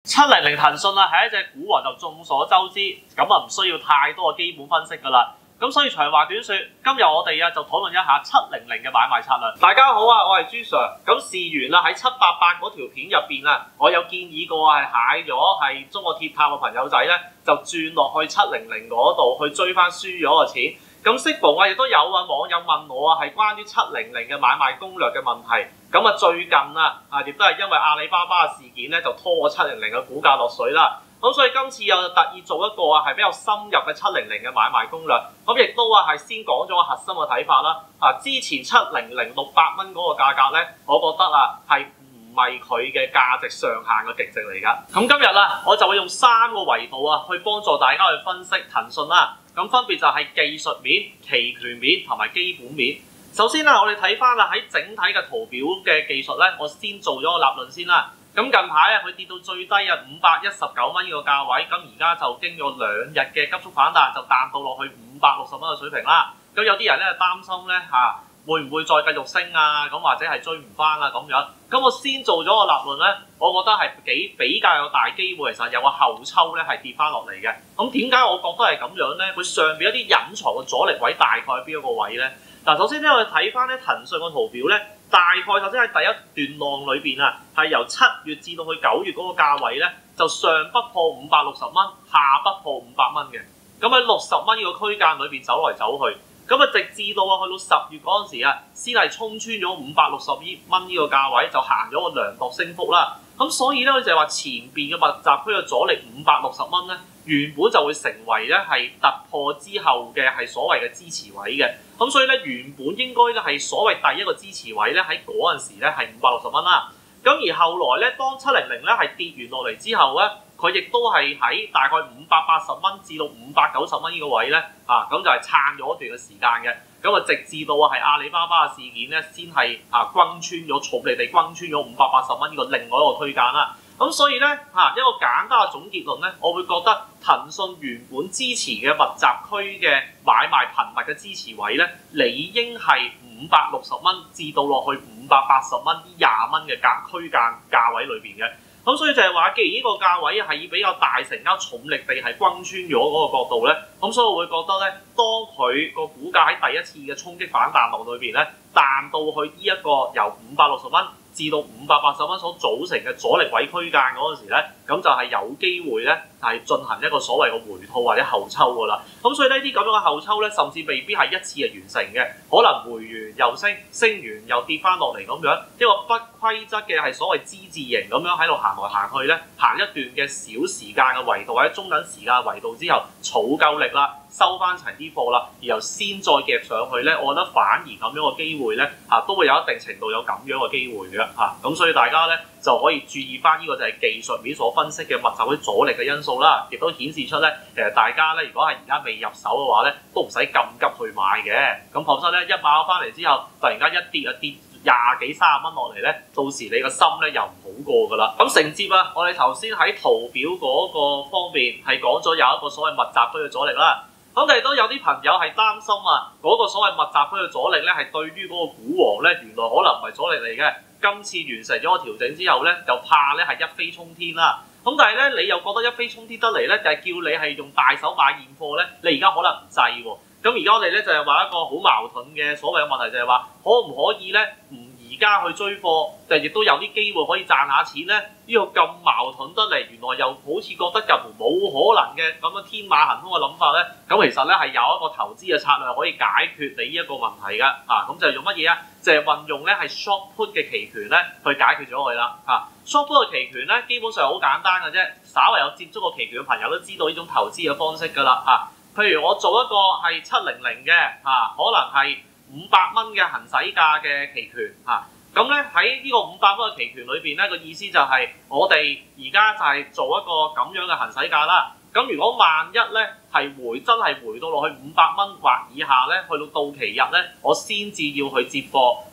700騰訊啊，係一隻股王就眾所周知，咁啊唔需要太多嘅基本分析㗎啦。咁所以長話短說，今日我哋就討論一下700嘅買賣策略。大家好啊，我係朱 Sir。咁事緣啦，喺788嗰條片入邊啊，我有建議過係蟹咗係中國鐵塔嘅朋友仔咧，就轉落去700嗰度去追翻輸咗嘅錢。咁適逢亦都有網友問我係關於700嘅買賣攻略嘅問題。咁最近亦都係因為阿里巴巴嘅事件咧，就拖700嘅股價落水啦。咁所以今次又特意做一個係比較深入嘅700嘅買賣攻略。咁亦都係先講咗核心嘅睇法啦。之前700 600蚊嗰個價格咧，我覺得係唔係佢嘅價值上限嘅極值嚟㗎。咁今日我就會用3個維度去幫助大家去分析騰訊啦。咁分別就係技術面、期權面同埋基本面。首先我哋睇翻喺整體嘅圖表嘅技術咧，我先做咗個立論先啦。咁近排佢跌到最低519蚊呢個價位，咁而家就經過2日嘅急速反彈，就彈到落去560蚊嘅水平啦。咁有啲人咧擔心咧會唔會再繼續升咁或者係追唔翻咁樣。咁我先做咗個立論咧，我覺得係比較有大機會，其實有個後抽咧係跌翻落嚟嘅。咁點解我覺得係咁樣咧？佢上邊一啲隱藏嘅阻力位大概喺邊一個位咧？嗱，首先咧我哋睇翻咧騰訊個圖表咧，大概頭先喺第一段浪裏邊係由7月至到去9月嗰個價位咧，就上不破560蚊，下不破500蚊嘅。咁喺60蚊呢個區間裏邊走來走去，咁直至到去到10月嗰陣時先係衝穿咗560蚊呢個價位，就行咗個量度升幅啦。咁所以咧，佢就係話前邊嘅密集區嘅阻力560蚊咧，原本就會成為咧係突破之後嘅係所謂嘅支持位嘅。咁所以咧，原本應該咧係所謂第一個支持位咧喺嗰陣時咧係560蚊啦。咁而後來咧，當700咧係跌完落嚟之後咧，佢亦都係喺大概580蚊至到590蚊呢個位咧，咁就係撐咗一段嘅時間嘅。咁直至到係阿里巴巴嘅事件咧，先係轟穿咗，重地轟穿咗580蚊呢個另外一個區間啦。咁所以咧一個簡單嘅總結論咧，我會覺得騰訊原本支持嘅密集區嘅買賣頻密嘅支持位咧，理應係560蚊至到落去580蚊呢20蚊嘅區間價位裏邊嘅。咁所以就係話，既然呢個價位係以比較大成交重力地係轟穿咗嗰個角度咧，咁所以我會覺得咧，當佢個股價喺第一次嘅衝擊反彈浪裏邊咧，彈到去呢一個由560蚊至到580蚊所組成嘅阻力位區間嗰陣時咧，咁就係有機會咧係進行一個所謂嘅回吐或者後抽㗎啦。咁所以呢啲咁樣嘅後抽咧，甚至未必係一次完成嘅，可能回完又升，升完又跌翻落嚟咁樣，一個不規則嘅係所謂之字形咁樣喺度行來行去咧，行一段嘅小時間嘅維度或者中等時間嘅維度之後，儲夠力啦，收翻齊啲貨啦，然後先再夾上去咧，我覺得反而咁樣嘅機會咧都會有一定程度有咁樣嘅機會嘅咁所以大家咧就可以注意翻呢個就係技術面所分析嘅密集嗰啲阻力嘅因素啦，亦都顯示出咧其實大家咧如果係而家未入手嘅話咧，都唔使咁急去買嘅。咁否則咧一買翻嚟之後，突然間一跌跌20幾30蚊落嚟咧，到時你個心咧又唔好過噶啦。咁承接我哋頭先喺圖表嗰個方面係講咗有一個所謂密集區嘅阻力啦。咁亦都有啲朋友係擔心嗰個所謂密集區嘅阻力咧，係對於嗰個股王咧，原來可能唔係阻力嚟嘅。今次完成咗個調整之後咧，就怕咧係一飛沖天啦。咁但係咧，你又覺得一飛沖天得嚟咧，就係叫你係用大手買現貨咧，你而家可能唔制喎。咁而家我哋咧就係話一個好矛盾嘅所謂嘅問題，就係話可唔可以咧而家去追貨，但亦都有啲機會可以賺下錢咧？呢個咁矛盾得嚟，原來又好似覺得近乎冇可能嘅咁樣天馬行空嘅諗法咧。咁其實咧係有一個投資嘅策略可以解決你呢一個問題㗎。咁就係用乜嘢就係運用咧係 short put 嘅期權咧去解決咗佢啦。short put 嘅期權咧基本上好簡單嘅啫，稍為有接觸過期權嘅朋友都知道呢種投資嘅方式㗎啦。譬如我做一個係700嘅可能係500蚊嘅行使價嘅期權咁咧喺呢個500蚊嘅期權裏邊咧，個意思就係我哋而家就係做一個咁樣嘅行使價啦。咁如果萬一咧係真係回到落去500蚊或以下咧，去到期日咧，我先至要去接貨。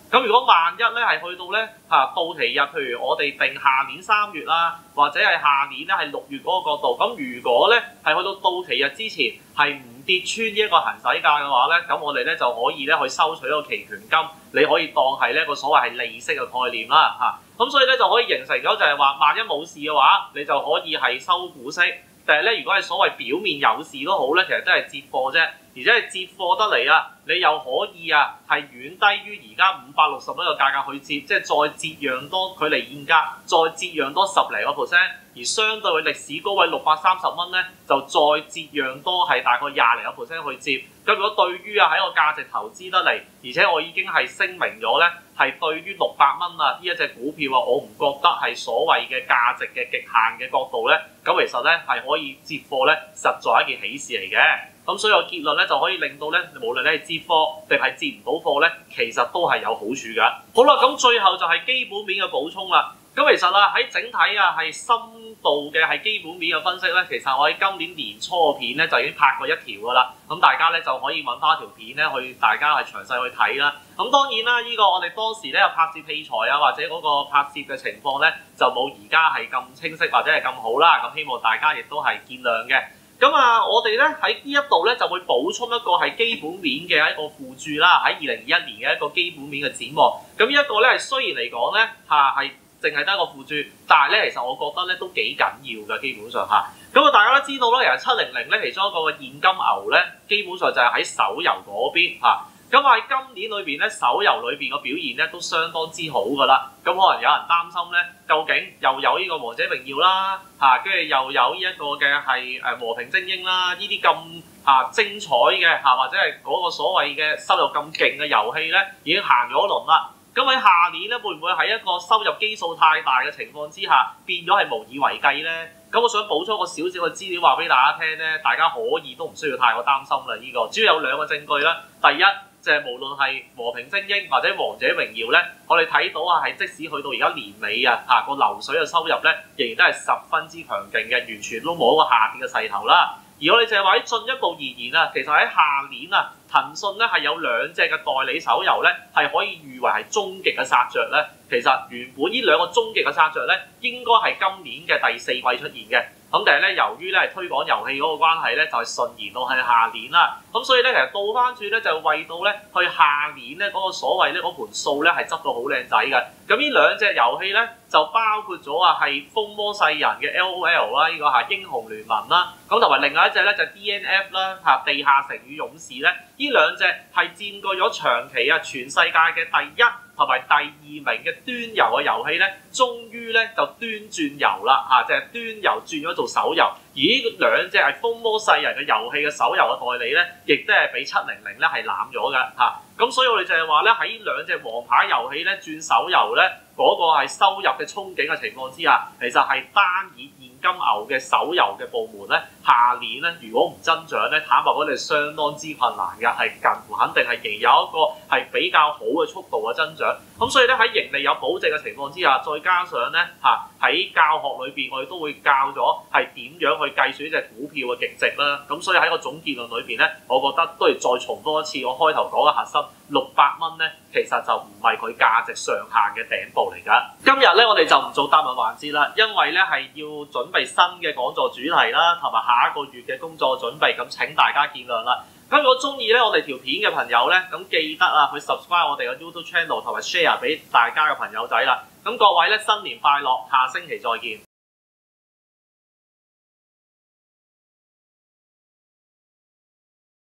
咁如果萬一咧係去到咧到期日，譬如我哋定下年3月啦，或者係下年咧係6月嗰個角度，咁如果咧係去到期日之前係唔跌穿呢一個行使價嘅話咧，咁我哋咧就可以咧去收取一個期權金，你可以當係呢個所謂係利息嘅概念啦咁所以咧就可以形成咗就係話，萬一冇事嘅話，你就可以係收股息。但係咧，如果係所謂表面有事都好咧，其實都係接貨啫，而且係接貨得嚟啊，你又可以係遠低於而家560蚊嘅價格去接，即係再折讓多距離現價，再折讓多10零個%，而相對歷史高位630蚊咧，就再折讓多係大概20零個%去接。咁如果對於喺個價值投資得嚟，而且我已經係聲明咗咧，係對於600蚊呢一隻股票我唔覺得係所謂嘅價值嘅極限嘅角度咧，咁其實咧係可以接貨咧，實在一件喜事嚟嘅。咁所以個結論咧就可以令到咧，無論你係接貨定係接唔到貨咧，其實都係有好處㗎。好啦，咁最後就係基本面嘅補充啦。咁其實喺整體係深度嘅係基本面嘅分析咧，其實我喺今年年初嘅片咧就已經拍過一條㗎啦。咁大家咧就可以揾翻條片咧去，大家係詳細去睇啦。咁當然啦，呢個我哋當時咧有拍攝器材或者嗰個拍攝嘅情況咧，就冇而家係咁清晰或者係咁好啦。咁希望大家亦都係見諒嘅。咁我哋咧喺呢一度咧就會補充一個係基本面嘅一個附註啦，喺2021年嘅一個基本面嘅展望。咁呢一個咧係雖然嚟講咧係淨係得一個附註，但係咧其實我覺得咧都幾緊要㗎，基本上咁大家都知道啦，其實700咧其中一個嘅現金牛咧，基本上就係喺手遊嗰邊咁喺今年裏邊咧，手遊裏邊嘅表現咧都相當之好㗎啦。咁可能有人擔心咧，究竟又有呢個王者榮耀啦，跟住又有呢一個嘅係和平精英啦，呢啲咁精彩嘅或者係嗰個所謂嘅收入咁勁嘅遊戲咧，已經行咗一輪啦。咁喺下年咧，會唔會喺一個收入基數太大嘅情況之下，變咗係無以為繼咧？咁我想補充個少少嘅資料話俾大家聽咧，大家可以都唔需要太過擔心啦。呢個主要有2個證據啦。第一就係無論係和平精英或者王者榮耀咧，我哋睇到係即使去到而家年尾個流水嘅收入咧，仍然都係十分之強勁嘅，完全都冇一個下跌嘅勢頭啦。而我哋就係話喺進一步而言其實喺下年騰訊咧係有2隻嘅代理手遊咧係可以譽為係終極嘅殺着咧。其實原本呢2個終極嘅殺着咧，應該係今年嘅第4季出現嘅。咁但係咧，由於咧推廣遊戲嗰個關係咧，就係順延到係下年啦。咁所以咧，其實倒翻轉咧，就為到咧去下年咧嗰個所謂咧嗰盤數咧係執到好靚仔嘅。咁呢2隻遊戲咧就包括咗係風魔世人嘅 LOL 啦，呢個英雄聯盟啦。咁同埋另外一隻咧就係 DNF 啦，地下城與勇士咧。呢2隻係佔據咗長期全世界嘅第1同埋第2名嘅端遊嘅遊戲咧，終於咧就端轉遊啦就係端遊轉咗做手遊。而呢2隻係風魔世人嘅遊戲嘅手遊嘅代理咧，亦都係俾700咧係攬咗嘅咁所以我哋就係話咧，喺2隻王牌遊戲咧轉手遊咧，嗰個係收入嘅憧憬嘅情況之下，其實係單以現金牛嘅手遊嘅部門咧，下年咧如果唔增長咧，坦白講係相當之困難嘅，係近乎肯定係仍有一個係比較好嘅速度嘅增長。咁所以咧喺盈利有保證嘅情況之下，再加上咧喺教學裏邊，我哋都會教咗係點樣去計算呢隻股票嘅極值啦。咁所以喺個總結論裏邊咧，我覺得都係再重多一次我開頭講嘅核心600蚊咧，其實就唔係佢價值上限嘅頂部嚟㗎。今日咧我哋就唔做答問環節啦，因為咧係要準備新嘅講座主題啦，同埋下一個月嘅工作準備，咁請大家見諒啦。咁如果中意咧我哋條片嘅朋友咧，咁記得去 subscribe 我哋嘅 YouTube channel 同埋 share 俾大家嘅朋友仔啦。咁各位咧新年快樂，下星期再見。